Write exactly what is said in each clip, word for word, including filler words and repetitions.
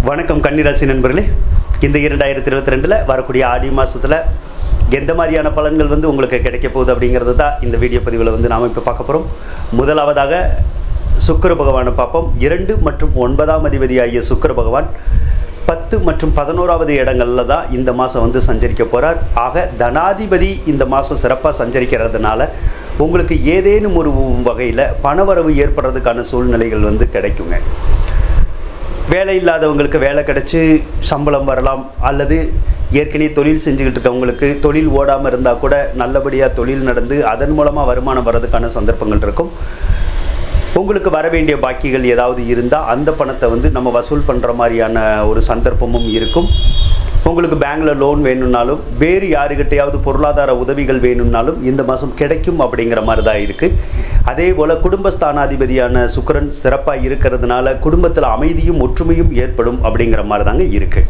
வணக்கம் கன்னி ராசி நண்பர்களே. இந்த இரண்டாயிரத்தி இருபத்தி ரெண்டில் வரக்கூடிய ஆடி மாதத்தில் எந்த மாதிரியான பலன்கள் வந்து உங்களுக்கு கிடைக்க போகுது அப்படிங்கிறது தான் இந்த வீடியோ பதிவில் வந்து நாம் இப்போ பார்க்க போகிறோம். முதலாவதாக சுக்கிர பகவானை பார்ப்போம். இரண்டு மற்றும் ஒன்பதாம் அதிபதி ஆகிய சுக்கிர பகவான் பத்து மற்றும் பதினோராவது இடங்களில் தான் இந்த மாதம் வந்து சஞ்சரிக்க போகிறார். ஆக தனாதிபதி இந்த மாதம் சிறப்பாக சஞ்சரிக்கிறதுனால உங்களுக்கு ஏதேனும் ஒரு வகையில் பணவரவு ஏற்படுறதுக்கான சூழ்நிலைகள் வந்து கிடைக்குங்க. வேலை இல்லாதவங்களுக்கு வேலை கிடச்சி சம்பளம் வரலாம், அல்லது ஏற்கனவே தொழில் செஞ்சுக்கிட்டு இருக்கவங்களுக்கு தொழில் ஓடாமல் இருந்தால் கூட நல்லபடியாக தொழில் நடந்து அதன் மூலமாக வருமானம் வர்றதுக்கான சந்தர்ப்பங்கள் இருக்கும். உங்களுக்கு வர வேண்டிய பாக்கிகள் ஏதாவது இருந்தால் அந்த பணத்தை வந்து நம்ம வசூல் பண்ணுற மாதிரியான ஒரு சந்தர்ப்பமும் இருக்கும். உங்களுக்கு பேங்கில் லோன் வேணும்னாலும் வேறு யாருக்கிட்டையாவது பொருளாதார உதவிகள் வேணும்னாலும் இந்த மாதம் கிடைக்கும் அப்படிங்கிற மாதிரி தான் இருக்குது. அதே போல் குடும்பஸ்தானாதிபதியான சுக்கிரன் சிறப்பாக இருக்கிறதுனால குடும்பத்தில் அமைதியும் ஒற்றுமையும் ஏற்படும் அப்படிங்கிற மாதிரி தாங்க இருக்குது.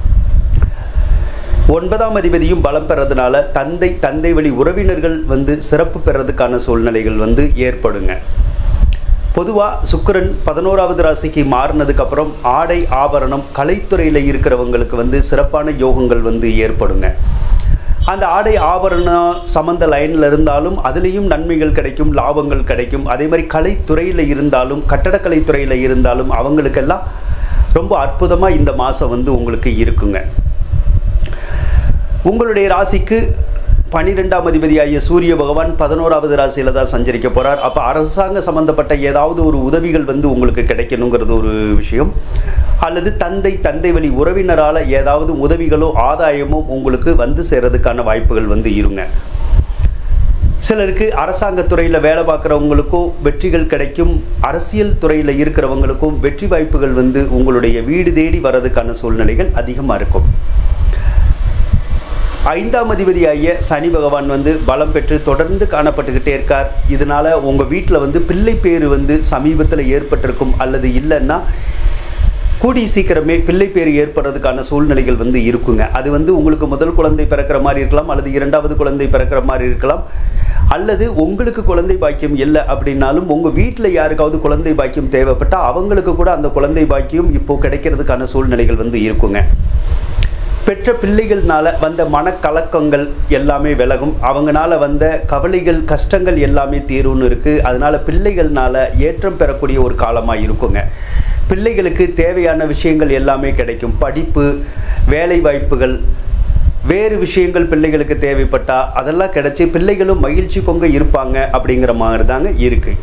ஒன்பதாம் அதிபதியும் பலம் பெறதுனால தந்தை தந்தை வழி உறவினர்கள் வந்து சிறப்பு பெறதுக்கான சூழ்நிலைகள் வந்து ஏற்படுங்க. பொதுவாக சுக்கிரன் பதினோராவது ராசிக்கு மாறினதுக்கப்புறம் ஆடை ஆபரணம் கலைத்துறையில் இருக்கிறவங்களுக்கு வந்து சிறப்பான யோகங்கள் வந்து ஏற்படுங்க. அந்த ஆடை ஆபரணம் சம்மந்த லைனில் இருந்தாலும் அதுலேயும் நன்மைகள் கிடைக்கும், லாபங்கள் கிடைக்கும். அதே மாதிரி கலைத்துறையில் இருந்தாலும் கட்டடக்கலைத்துறையில் இருந்தாலும் அவங்களுக்கெல்லாம் ரொம்ப அற்புதமாக இந்த மாதம் வந்து உங்களுக்கு இருக்குங்க. உங்களுடைய ராசிக்கு பன்னிரெண்டாம் அதிபதியாகிய சூரிய பகவான் பதினோராவது ராசியில் தான் சஞ்சரிக்க போகிறார். அப்போ அரசாங்க சம்மந்தப்பட்ட ஏதாவது ஒரு உதவிகள் வந்து உங்களுக்கு கிடைக்கணுங்கிறது ஒரு விஷயம், அல்லது தந்தை தந்தை வழி உறவினரால் ஏதாவது உதவிகளோ ஆதாயமோ உங்களுக்கு வந்து சேர்றதுக்கான வாய்ப்புகள் வந்து இருங்க. சிலருக்கு அரசாங்கத்துறையில் வேலை பார்க்குறவங்களுக்கும் வெற்றிகள் கிடைக்கும். அரசியல் துறையில் இருக்கிறவங்களுக்கும் வெற்றி வாய்ப்புகள் வந்து உங்களுடைய வீடு தேடி வர்றதுக்கான சூழ்நிலைகள் அதிகமாக இருக்கும். ஐந்தாம் அதிபதியாகிய சனி பகவான் வந்து பலம் பெற்று தொடர்ந்து காணப்பட்டுக்கிட்டே இருக்கார். இதனால் உங்கள் வீட்டில் வந்து பிள்ளை பேர் வந்து சமீபத்தில் ஏற்பட்டிருக்கும், அல்லது இல்லைன்னா கூடி சீக்கிரமே பிள்ளை பேர் ஏற்படுறதுக்கான சூழ்நிலைகள் வந்து இருக்குங்க. அது வந்து உங்களுக்கு முதல் குழந்தை பிறக்கிற மாதிரி இருக்கலாம், அல்லது இரண்டாவது குழந்தை பிறக்கிற மாதிரி இருக்கலாம், அல்லது உங்களுக்கு குழந்தை பாக்கியம் இல்லை அப்படின்னாலும் உங்கள் வீட்டில் யாருக்காவது குழந்தை பாக்கியம் தேவைப்பட்டால் அவங்களுக்கு கூட அந்த குழந்தை பாக்கியம் இப்போது கிடைக்கிறதுக்கான சூழ்நிலைகள் வந்து இருக்குங்க. பெற்ற பிள்ளைகள்னால வந்த மனக்கலக்கங்கள் எல்லாமே விலகும். அவங்களால வந்த கவலைகள் கஷ்டங்கள் எல்லாமே தீரும்னு இருக்குது. அதனால் பிள்ளைகள்னால ஏற்றம் பெறக்கூடிய ஒரு காலமாக இருக்குங்க. பிள்ளைகளுக்கு தேவையான விஷயங்கள் எல்லாமே கிடைக்கும். படிப்பு, வேலை வாய்ப்புகள், வேறு விஷயங்கள் பிள்ளைகளுக்கு தேவைப்பட்டால் அதெல்லாம் கிடைச்சி பிள்ளைகளும் மகிழ்ச்சி பொங்க இருப்பாங்க அப்படிங்கிற மாதிரி தாங்க இருக்குது.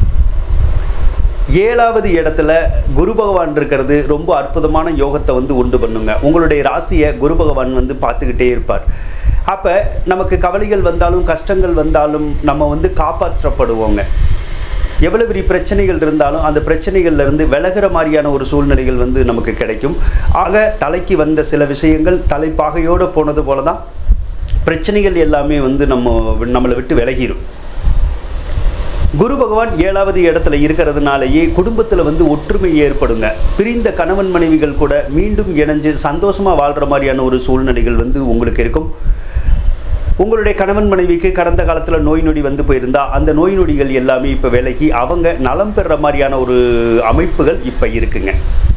ஏழாவது இடத்துல குரு பகவான் இருக்கிறது ரொம்ப அற்புதமான யோகத்தை வந்து உண்டு பண்ணுங்க. உங்களுடைய ராசியை குரு பகவான் வந்து பார்த்துக்கிட்டே இருப்பார். அப்போ நமக்கு கவலைகள் வந்தாலும் கஷ்டங்கள் வந்தாலும் நம்ம வந்து காப்பாற்றப்படுவோங்க. எவ்வளவு பெரிய பிரச்சனைகள் இருந்தாலும் அந்த பிரச்சனைகள்லேருந்து விலகிற மாதிரியான ஒரு சூழ்நிலைகள் வந்து நமக்கு கிடைக்கும். ஆக தலைக்கு வந்த சில விஷயங்கள் தலைப்பாகையோடு போனது போல தான் பிரச்சனைகள் எல்லாமே வந்து நம்ம நம்மளை விட்டு விலகிடும். குரு பகவான் ஏழாவது இடத்துல இருக்கிறதுனாலேயே குடும்பத்தில் வந்து ஒற்றுமை ஏற்படுங்க. பிரிந்த கணவன் மனைவிகள் கூட மீண்டும் இணைஞ்சு சந்தோஷமாக வாழ்கிற மாதிரியான ஒரு சூழ்நிலைகள் வந்து உங்களுக்கு இருக்கும். உங்களுடைய கணவன் மனைவிக்கு கடந்த காலத்தில் நோய் நொடி வந்து போயிருந்தால் அந்த நோய் நொடிகள் எல்லாமே இப்போ விலகி அவங்க நலம் பெறுற மாதிரியான ஒரு அமைப்புகள் இப்போ இருக்குங்க.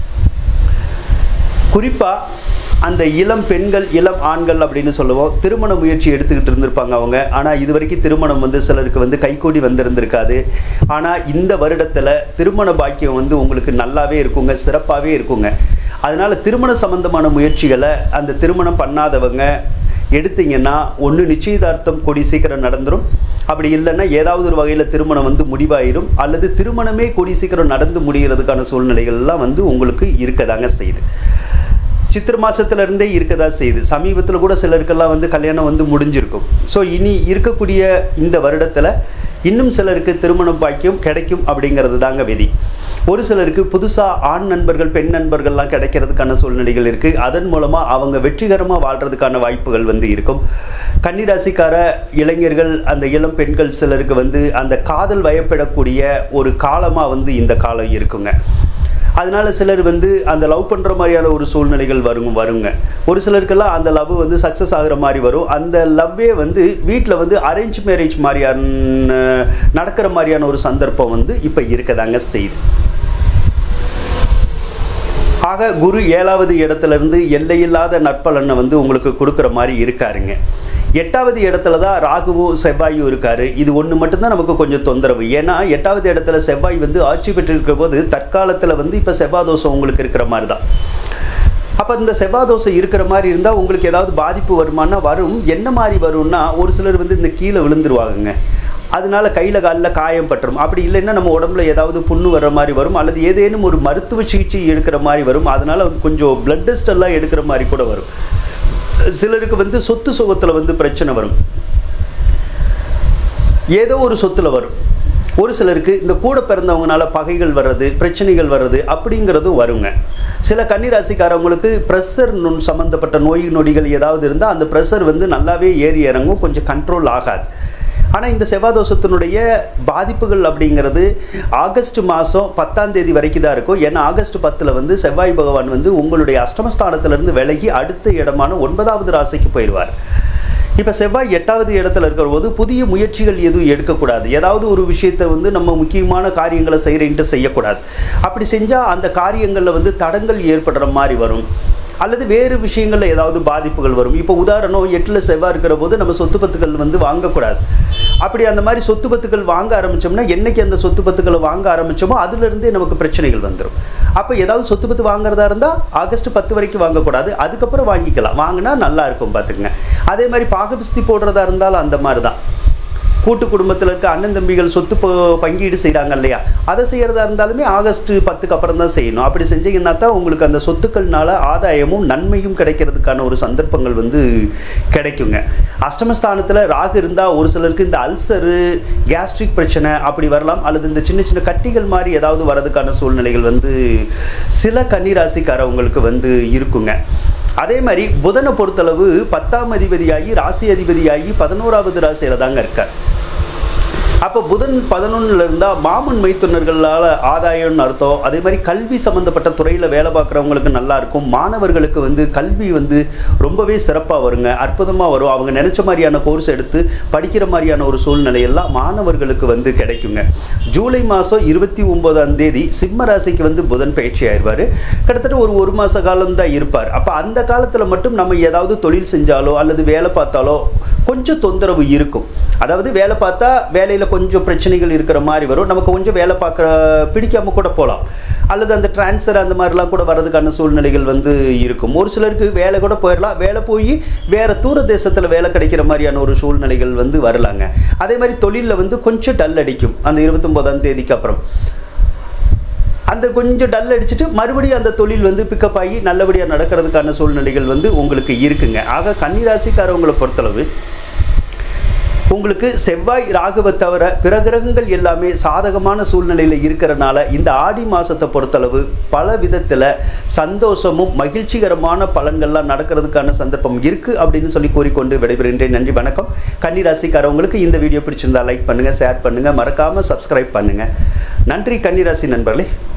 குறிப்பாக அந்த இளம் பெண்கள் இளம் ஆண்கள் அப்படின்னு சொல்லுவோம், திருமண முயற்சி எடுத்துக்கிட்டு இருந்திருப்பாங்க அவங்க. ஆனால் இது வரைக்கும் திருமணம் வந்து சிலருக்கு வந்து கைகூடி வந்திருந்திருக்காது. ஆனால் இந்த வருடத்தில் திருமண பாக்கியம் வந்து உங்களுக்கு நல்லாவே இருக்குங்க, சிறப்பாகவே இருக்குங்க. அதனால் திருமண சம்பந்தமான முயற்சிகளை அந்த திருமணம் பண்ணாதவங்க எடுத்தீங்கன்னா ஒன்று நிச்சயதார்த்தம் கூடி சீக்கிரம் நடந்துடும், அப்படி இல்லைன்னா ஏதாவது ஒரு வகையில் திருமணம் வந்து முடிவாயிரும், அல்லது திருமணமே கூடி சீக்கிரம் நடந்து முடிகிறதுக்கான சூழ்நிலைகள்லாம் வந்து உங்களுக்கு இருக்கதாங்க செய்யுது. சித்திரை மாதத்துலேருந்தே இருக்கதா செய்யுது. சமீபத்தில் கூட சிலருக்கெல்லாம் வந்து கல்யாணம் வந்து முடிஞ்சிருக்கும். ஸோ இனி இருக்கக்கூடிய இந்த வருடத்தில் இன்னும் சிலருக்கு திருமணம் பாக்கியம் கிடைக்கும் அப்படிங்கிறது தாங்க விதி. ஒரு சிலருக்கு புதுசாக ஆண் நண்பர்கள் பெண் நண்பர்கள்லாம் கிடைக்கிறதுக்கான சூழ்நிலைகள் இருக்குது. அதன் மூலமாக அவங்க வெற்றிகரமாக வாழ்கிறதுக்கான வாய்ப்புகள் வந்து இருக்கும். கன்னி ராசிக்கார இளைஞர்கள் அந்த இளம் பெண்கள் சிலருக்கு வந்து அந்த காதல் வயப்படக்கூடிய ஒரு காலமாக வந்து இந்த காலம் இருக்குங்க. அதனால சிலர் வந்து அந்த லவ் பண்ணுற மாதிரியான ஒரு சூழ்நிலைகள் வரும் வருங்க ஒரு சிலருக்கெல்லாம் அந்த லவ் வந்து சக்ஸஸ் ஆகிற மாதிரி வரும். அந்த லவ்வே வந்து வீட்டில் வந்து அரேஞ்ச் மேரேஜ் மாதிரியான நடக்கிற மாதிரியான ஒரு சந்தர்ப்பம் வந்து இப்போ இருக்கதாங்க செய்யுது. ஆக குரு ஏழாவது இடத்துல இருந்து எல்லையில்லாத நற்பலனை வந்து உங்களுக்கு கொடுக்குற மாதிரி இருக்காருங்க. எட்டாவது இடத்துல தான் ராகுவும் செவ்வாயும் இருக்காரு. இது ஒன்று மட்டும்தான் நமக்கு கொஞ்சம் தொந்தரவு. ஏன்னா எட்டாவது இடத்துல செவ்வாய் வந்து ஆட்சி பெற்றிருக்கிற போது தற்காலத்தில் வந்து இப்போ செவ்வாய் தோஷம் உங்களுக்கு இருக்கிற மாதிரி தான். அப்போ இந்த செவ்வாய் தோஷம் இருக்கிற மாதிரி இருந்தால் உங்களுக்கு ஏதாவது பாதிப்பு வருமானா வரும். என்ன மாதிரி வரும்னா, ஒரு சிலர் வந்து இந்த கீழே விழுந்துருவாங்கங்க. அதனால கையில் காலில் காயம் பட்டுரும். அப்படி இல்லைன்னா நம்ம உடம்புல ஏதாவது புண்ணு வர்ற மாதிரி வரும், அல்லது ஏதேனும் ஒரு மருத்துவ சிகிச்சை எடுக்கிற மாதிரி வரும். அதனால வந்து கொஞ்சம் பிளட் டெஸ்ட் எல்லாம் எடுக்கிற மாதிரி கூட வரும். சிலருக்கு வந்து சொத்து சுகத்தில் வந்து பிரச்சனை வரும், ஏதோ ஒரு சொத்துல வரும். ஒரு சிலருக்கு இந்த கூட பிறந்தவங்கனால பகைகள் வர்றது, பிரச்சனைகள் வர்றது அப்படிங்கிறதும் வருங்க. சில கன்னிராசிக்காரவங்களுக்கு ப்ரெஷர் சம்மந்தப்பட்ட நோய் நொடிகள் ஏதாவது இருந்தால் அந்த ப்ரெஷர் வந்து நல்லாவே ஏறி இறங்கும், கொஞ்சம் கண்ட்ரோல் ஆகாது. ஆனால் இந்த செவ்வாய் தோஷத்தினுடைய பாதிப்புகள் அப்படிங்கிறது ஆகஸ்ட் மாதம் பத்தாம் தேதி வரைக்கும் தான் இருக்கும். ஏன்னா ஆகஸ்ட் பத்தில் வந்து செவ்வாய் பகவான் வந்து உங்களுடைய அஷ்டமஸ்தானத்திலிருந்து விலகி அடுத்த இடமான ஒன்பதாவது ராசிக்கு போயிடுவார். இப்போ செவ்வாய் எட்டாவது இடத்துல இருக்கிற போது புதிய முயற்சிகள் எதுவும் எடுக்கக்கூடாது. ஏதாவது ஒரு விஷயத்தை வந்து நம்ம முக்கியமான காரியங்களை செய்கிறேன்ட்டு செய்யக்கூடாது. அப்படி செஞ்சால் அந்த காரியங்களில் வந்து தடங்கள் ஏற்படுற மாதிரி வரும், அல்லது வேறு விஷயங்களில் ஏதாவது பாதிப்புகள் வரும். இப்போ உதாரணம், எட்டில் செவ்வாய் இருக்கிற போது நம்ம சொத்து பத்துக்கள் வந்து வாங்கக்கூடாது. அப்படி அந்த மாதிரி சொத்து பத்துக்கள் வாங்க ஆரம்பித்தோம்னா, என்னைக்கு அந்த சொத்து பத்துக்களை வாங்க ஆரம்பித்தோமோ அதுலேருந்தே நமக்கு பிரச்சனைகள் வந்துடும். அப்போ ஏதாவது சொத்து பத்து வாங்குறதா இருந்தால் ஆகஸ்ட் பத்து வரைக்கும் வாங்கக்கூடாது, அதுக்கப்புறம் வாங்கிக்கலாம். வாங்கினா நல்லா இருக்கும் பார்த்துக்குங்க. அதே மாதிரி பாகபிஸ்தி போடுறதா இருந்தாலும் அந்த மாதிரி தான். கூட்டு குடும்பத்தில் இருக்க அண்ணன் தம்பிகள் சொத்து பங்கீடு செய்கிறாங்க இல்லையா, அதை செய்கிறதா இருந்தாலுமே ஆகஸ்ட் பத்துக்கு அப்புறம் தான் செய்யணும். அப்படி செஞ்சீங்கன்னா தான் உங்களுக்கு அந்த சொத்துக்கள்னால ஆதாயமும் நன்மையும் கிடைக்கிறதுக்கான ஒரு சந்தர்ப்பங்கள் வந்து கிடைக்குங்க. அஷ்டமஸ்தானத்தில் ராகு இருந்தால் ஒரு சிலருக்கு இந்த அல்சரு, கேஸ்ட்ரிக் பிரச்சனை அப்படி வரலாம், அல்லது இந்த சின்ன சின்ன கட்டிகள் மாதிரி ஏதாவது வரதுக்கான சூழ்நிலைகள் வந்து சில கன்னிராசிக்காரவங்களுக்கு வந்து இருக்குங்க. அதே மாதிரி புதனை பொறுத்தளவு பத்தாம் அதிபதியாகி ராசி அதிபதியாகி பதினோராவது ராசியில தாங்க இருக்கார். அப்போ புதன் பதினொன்னுல இருந்தால் மாமன் மைத்துனர்களால் ஆதாயம்னு அர்த்தம். அதே மாதிரி கல்வி சம்மந்தப்பட்ட துறையில் வேலை பார்க்குறவங்களுக்கு நல்லா இருக்கும். மாணவர்களுக்கு வந்து கல்வி வந்து ரொம்பவே சிறப்பாக வருங்க, அற்புதமாக வரும். அவங்க நினச்ச மாதிரியான கோர்ஸ் எடுத்து படிக்கிற மாதிரியான ஒரு சூழ்நிலையெல்லாம் மாணவர்களுக்கு வந்து கிடைக்குங்க. ஜூலை மாதம் இருபத்தி ஒன்பதாம் தேதி சிம்ம ராசிக்கு வந்து புதன் பயிற்சி ஆயிடுவார். கிட்டத்தட்ட ஒரு ஒரு மாத காலம் தான் இருப்பார். அப்போ அந்த காலத்தில் மட்டும் நம்ம ஏதாவது தொழில் செஞ்சாலோ அல்லது வேலை பார்த்தாலோ கொஞ்சம் தொந்தரவு இருக்கும். அதாவது வேலை பார்த்தா வேலையில் கொஞ்சம் பிரச்சனைகள் இருக்கிற மாதிரி வரும். நமக்கு கொஞ்சம் வேலை பார்க்குற பிடிக்காம கூட போகலாம், அல்லது அந்த டிரான்ஸ்ஃபர் அந்த மாதிரிலாம் கூட வர்றதுக்கான சூழ்நிலைகள் வந்து இருக்கும். ஒரு சிலருக்கு வேலை கூட போயிடலாம், வேலை போய் வேறு தூர தேசத்தில் வேலை கிடைக்கிற மாதிரியான ஒரு சூழ்நிலைகள் வந்து வரலாங்க. அதே மாதிரி தொழிலில் வந்து கொஞ்சம் டல் அடிக்கும் அந்த இருபத்தொம்போதாம் தேதிக்கு அப்புறம். அந்த கொஞ்சம் டல் அடிச்சுட்டு மறுபடியும் அந்த தொழில் வந்து பிக்கப் ஆகி நல்லபடியாக நடக்கிறதுக்கான சூழ்நிலைகள் வந்து உங்களுக்கு இருக்குங்க. ஆக கன்னிராசிக்காரவங்களை பொறுத்தளவு உங்களுக்கு செவ்வாய் ராகுவை தவிர பிற கிரகங்கள் எல்லாமே சாதகமான சூழ்நிலையில் இருக்கிறனால இந்த ஆடி மாதத்தை பொறுத்தளவு பல விதத்தில் சந்தோஷமும் மகிழ்ச்சிகரமான பலன்கள்லாம் நடக்கிறதுக்கான சந்தர்ப்பம் இருக்குது அப்படின்னு சொல்லி கூறிக்கொண்டு விடைபெறுகின்றேன். நன்றி, வணக்கம். கன்னிராசிக்காரவங்களுக்கு இந்த வீடியோ பிடிச்சிருந்தா லைக் பண்ணுங்கள், ஷேர் பண்ணுங்கள், மறக்காமல் சப்ஸ்கிரைப் பண்ணுங்கள். நன்றி கன்னிராசி நண்பர்களே.